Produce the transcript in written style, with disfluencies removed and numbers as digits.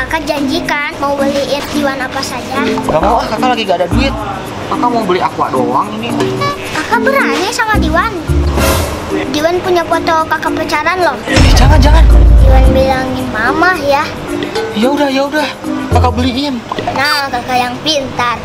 Kakak janjikan mau beliin Diwan apa saja. Gak mau ah, kakak lagi gak ada duit. Kakak mau beli aqua doang ini. Kakak berani sama Diwan. Diwan punya foto kakak pacaran loh. Jangan. Diwan bilangin mama ya. Ya udah. Kakak beliin. Nah, kakak yang pintar.